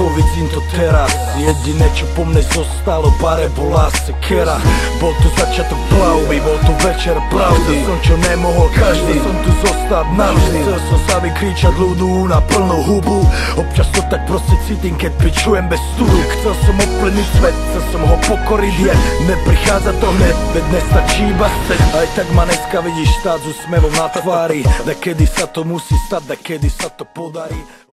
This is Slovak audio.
vidím to teraz. Jediné čo po mne zostalo, bare bola sekera. Bol to začiatok plavby, bol to večer pravdy. Som čo nemohol každý, som tu zostať navždy. Chcel som sa vykričať ľudu na plnú hubu. Občas to tak proste cítim, keď pičujem bez studu. Chcel som ovplyvniť svet, chcel som ho pokoriť, je neprichádza to hned, veď nestačí iba chceť. Aj tak ma dneska vidíš stáť s úsmevom na tvári. Dekedy sa to musí stať, dekedy sa to podarí.